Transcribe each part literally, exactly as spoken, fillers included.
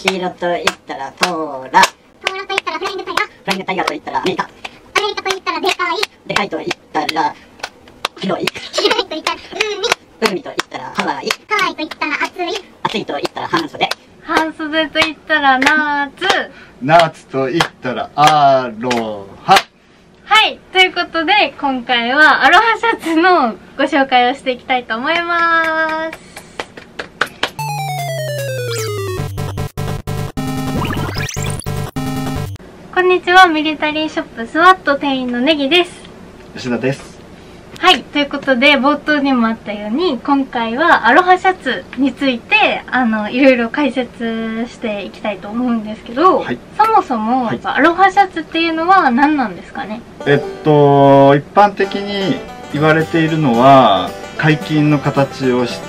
黄色と言ったらトーラ。 トーラと言ったらフライングタイガー。 フライングタイガーと言ったらアメリカ。 アメリカと言ったらでかい。 でかいと言ったら広い。 広いと言ったら海。 海と言ったらハワイ。 ハワイと言ったら暑い。 暑いと言ったら半袖。 半袖と言ったら夏。 夏と言ったらアロハ。 はい、ということで今回はアロハシャツのご紹介をしていきたいと思います。こんにちは、ミリタリーショップスワット店員のネギです。 吉田です。 はい、ということで冒頭にもあったように今回はアロハシャツについてあのいろいろ解説していきたいと思うんですけど、はい、そもそも、はい、アロハシャツっていうのは何なんですかね。 えっと一般的に言われているのは解禁の形をして、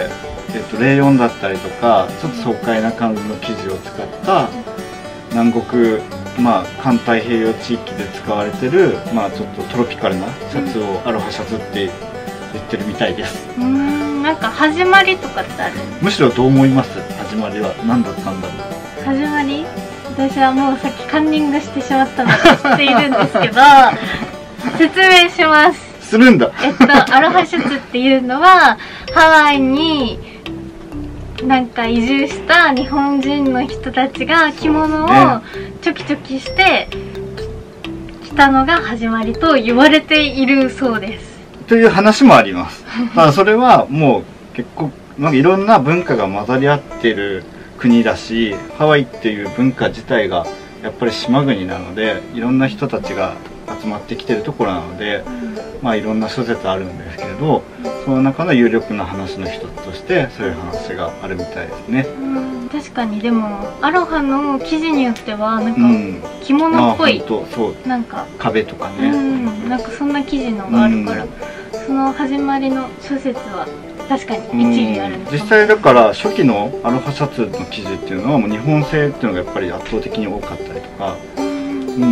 えっと、レーヨンだったりとかちょっと爽快な感じの生地を使った南国、まあ、環太平洋地域で使われてる、まあ、ちょっとトロピカルなシャツをアロハシャツって言ってるみたいです。 うーん、なんか始まりとかってある？ むしろどう思います？始まりは何だったんだろう。 始まり？私はもうさっきカンニングしてしまったので知っているんですけど説明します。 するんだ。 えっとアロハシャツっていうのはハワイになんか移住した日本人の人たちが着物をチョキチョキして着たのが始まりと言われているそうです。 という話もあります。ただそれはもう結構なんかいろんな文化が混ざり合ってる国だし、ハワイっていう文化自体がやっぱり島国なのでいろんな人たちが集まってきてるところなので、まあいろんな諸説あるんですけれど、その中の有力な話の一つとしてそういう話があるみたいですね。 うん、確かに。でもアロハの生地によってはなんか着物っぽい、 うん、あ、そうなんか壁とかね、 うん、なんかそんな生地のがあるから、うん、その始まりの諸説は確かに一理あるんです。 実際だから初期のアロハシャツの生地っていうのはもう日本製っていうのがやっぱり圧倒的に多かったりとか、うん、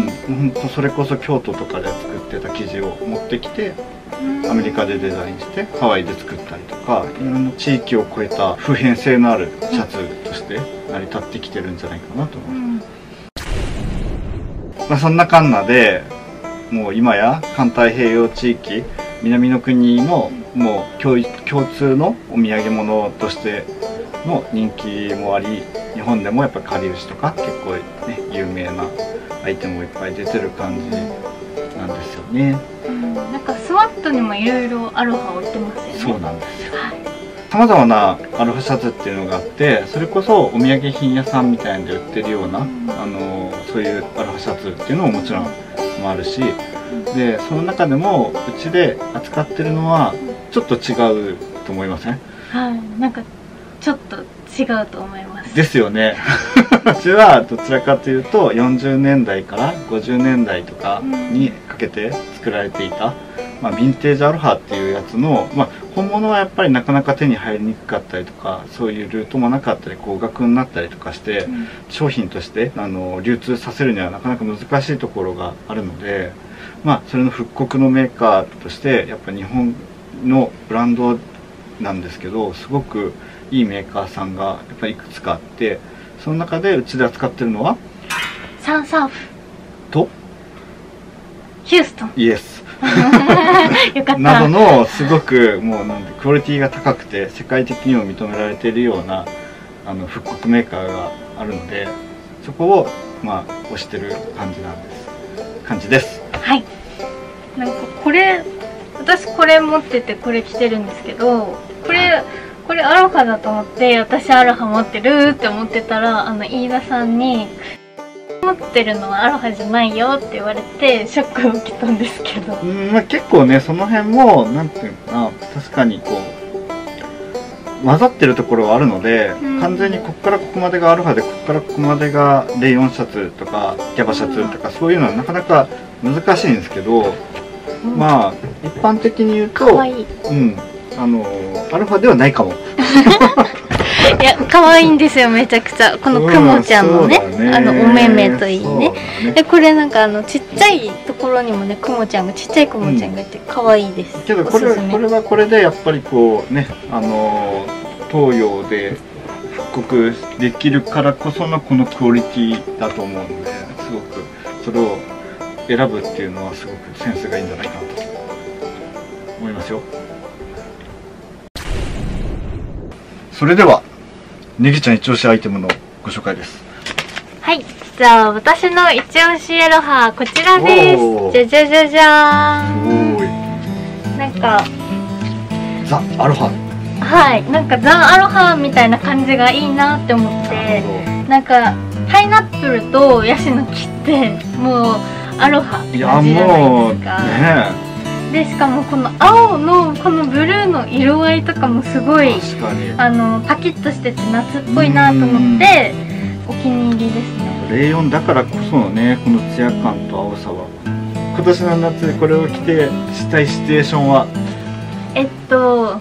本当それこそ京都とかで作ってた生地を持ってきてアメリカでデザインしてハワイで作ったりとか、いろんな地域を超えた普遍性のあるシャツとして成り立ってきてるんじゃないかなと思います。うん、まあそんなかんなでもう今や環太平洋地域南の国のもう共共通のお土産物としての人気もあり、日本でもやっぱりかりゆしとか結構ね有名なアイテムもいっぱい出てる感じなんですよね。 うん、なんかスワットにもいろいろアロハ置いてますよね。 そうなんですよ。さまざまなアロハシャツっていうのがあって、それこそお土産品屋さんみたいなんで売ってるような、うん、あのそういうアロハシャツっていうのももちろんもあるし、うん、でその中でもうちで扱ってるのはちょっと違うと思いません？ はい、なんかちょっと違うと思います。 ですよね。うちはどちらかというとよんじゅうねんだいからごじゅうねんだいとかにかけて作られていた、まあ、ヴィンテージアロハっていうやつの、まあ、本物はやっぱりなかなか手に入りにくかったりとか、そういうルートもなかったり高額になったりとかして、うん、商品としてあの流通させるにはなかなか難しいところがあるので、まあ、それの復刻のメーカーとしてやっぱ日本のブランドなんですけど、すごくいいメーカーさんがやっぱりいくつかあって、その中でうちで扱ってるのはサンサーフとヒューストンイエスよかったなどのすごくもうなんでクオリティが高くて世界的にも認められているようなあの復刻メーカーがあるので、そこをまあ推してる感じなんです感じです。 はい。なんかこれ私これ持っててこれ着てるんですけど、これ、はい、これアロハだと思って私アロハ持ってるって思ってたら、あの飯田さんに持ってるのはアロハじゃないよって言われてショックを受けたんですけど、 うん、まあ、結構ねその辺もなんていうかな、確かにこう混ざってるところはあるので、うん、完全にここからここまでがアロハでここからここまでがレイヨンシャツとかギャバシャツとか、うん、そういうのはなかなか難しいんですけど、うん、まあ一般的に言うと、かわいい、うん、あのアロハではないかも。 いや可愛いんですよ、めちゃくちゃ。このクモちゃんのね、うん、ねあのお目目といいね。でこれなんかあのちっちゃいところにもねクモちゃんがちっちゃいクモちゃんがいて可愛いです。 けどこれこれはこれでやっぱりこうね、あの東洋で復刻できるからこそのこのクオリティだと思うので、すごくそれを選ぶっていうのはすごくセンスがいいんじゃないかなと思いますよ。それではネギちゃん一押しアイテムのご紹介です。 はい、じゃあ私の一押しアロハこちらです。じゃじゃじゃじゃーん。 おーい、 なんかザ・アロハ。 はい、なんかザ・アロハみたいな感じがいいなって思って、なんかパイナップルとヤシの木ってもうアロハって感じじゃないですか。 ねでしかもこの青のこのブルーの色合いとかもすごい確かにあのパキッとしてて夏っぽいなと思ってお気に入りですね。 レイヨンだからこそのね、このツヤ感と青さは。今年の夏これを着てしたいシチュエーションはえっと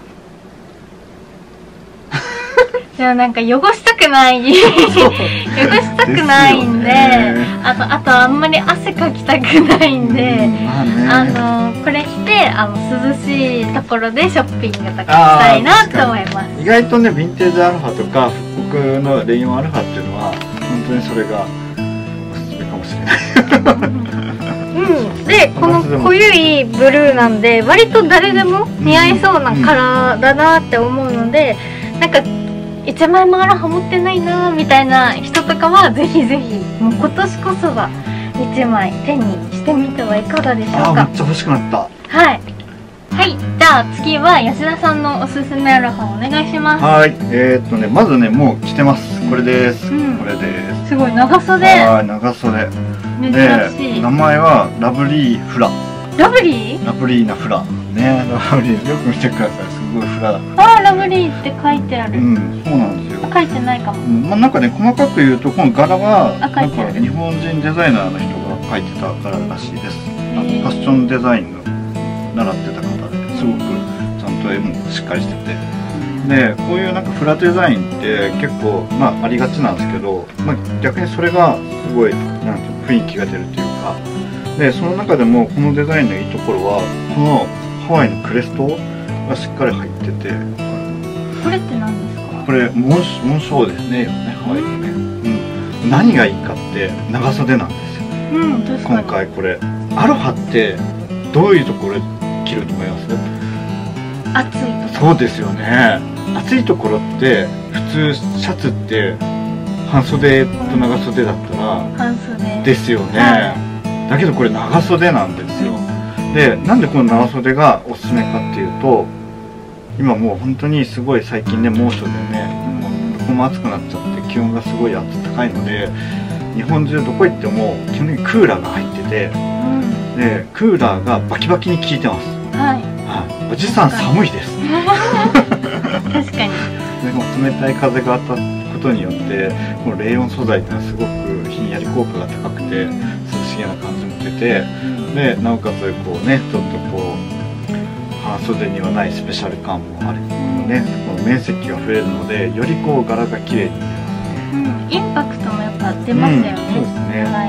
じゃあなんか汚したくない汚したくないんで、あとあとあんまり汗かきたくないんで、 まあね、 あのこれ着てあの涼しいところでショッピングとかしたいなと思います。 意外とね、ヴィンテージアロハとか復刻のレイヨンアロハっていうのは本当にそれがおすすめかもしれないうん、でこの濃ゆいブルーなんで割と誰でも似合いそうなカラーだなって思うので、なんかいちまいもアロハ持ってないなみたいな人とかはぜひぜひもう今年こそはいちまい手にしてみてはいかがでしょうか。 あー、めっちゃ欲しくなった。 はいはい、じゃあ次は吉田さんのおすすめアロハお願いします。 はい、えー、っとね、まずね、もう着てます。これです、 うん、 これです。 すごい長袖。 はい、長袖珍しい。 で、名前はラブリーフラ。 ラブリー？ ラブリーなフラね、ラブリーよく見てください。すごいフラ。 あー、ラブリーって書いてある。 うん、そうなんですよ。 書いてないかも。 うん、まあ、なんかね、細かく言うとこの柄はあ、 なん書いてあるか日本人デザイナーの人が描いてた柄らしいです。あのへーファッションデザインの習ってた方ですごくちゃんと絵もしっかりしてて、でこういうなんかフラデザインって結構まあありがちなんですけど、まあ、逆にそれがすごいなんていうの雰囲気が出るっていうか、でその中でもこのデザインのいいところはこのハワイのクレストがしっかり入ってて、 これって何ですか？ これ紋紋章ですね、ハワイのね、うん、何がいいかって長袖なんですよ。 うん、確かに。 今回これアロハってどういうところで着ると思います？ 暑いとそうですよね。暑いところって普通シャツって半袖と長袖だったら半袖ですよね、 はだけどこれ長袖なんですよ。でなんでこの長袖がおすすめかっていうと、今もう本当にすごい最近ね猛暑でね、もうどこも暑くなっちゃって気温がすごい暖かいので、日本中どこ行っても基本的にクーラーが入ってて、 うん、 でクーラーがバキバキに効いてます。 はい、 はい、おじさん寒いです確かに。 でも冷たい風が当たることによってこのレイヨン素材っていうのはすごくひんやり効果が高くて涼しげな感じも出て、でなおかつこうねちょっとこう半袖にはないスペシャル感もあるね、この面積が増えるのでよりこう柄が綺麗に見えますね。 うん、インパクトもやっぱ出ますよね。 うん、そうですね、 はい、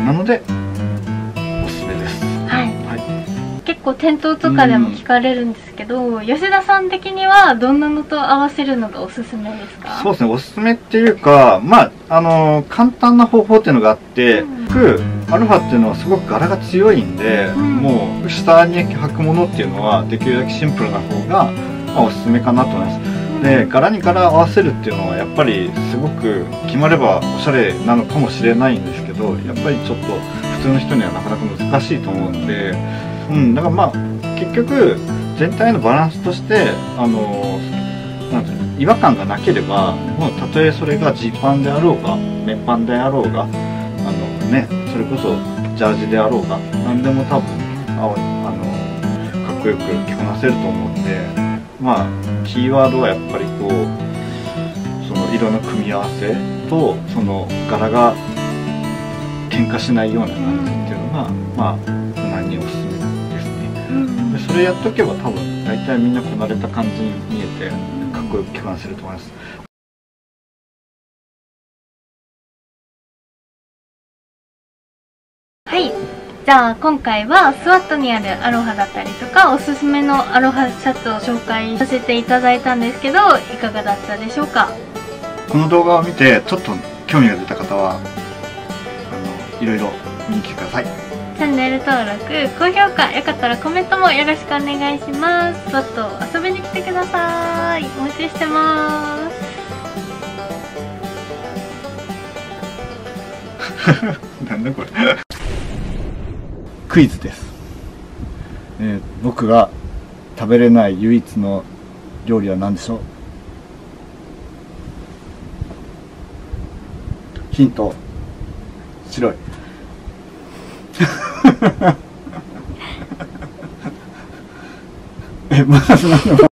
なのでおすすめです。 はい、 はい、 結構店頭とかでも聞かれるんですけど、吉田さん的にはどんなのと合わせるのがおすすめですか？ そうですね、おすすめっていうか、まああのー簡単な方法っていうのがあって、 うん僕アロハっていうのはすごく柄が強いんで、 うん、 もう下に履くものっていうのはできるだけシンプルな方が、まあ、おすすめかなと思います。うん、で柄に柄合わせるっていうのはやっぱりすごく決まればおしゃれなのかもしれないんですけど、やっぱりちょっと普通の人にはなかなか難しいと思うので、うん、だからまあ結局全体のバランスとしてあのなんていうの違和感がなければ、もうたとえそれがジーパンであろうが綿パンであろうが、あのねそれこそジャージであろうが何でも多分ああのかっこよく着こなせると思うんで、まあキーワードはやっぱりこうその色の組み合わせとその柄が喧嘩しないような感じっていうのが、まあ無難におすすめですね。 うん、 でそれやっとけば多分大体みんなこなれた感じに見えてかっこよく着こなせると思います。 はい、じゃあ今回はスワットにあるアロハだったりとかおすすめのアロハシャツを紹介させていただいたんですけど、いかがだったでしょうか？ この動画を見てちょっと興味が出た方はあのいろいろ見に来てください。 チャンネル登録、高評価、よかったらコメントもよろしくお願いします。もっと遊びに来てください。お待ちしてます。 なんだこれクイズです、えー、僕が食べれない唯一の料理は何でしょう？ヒント、白いえ、まだそんなの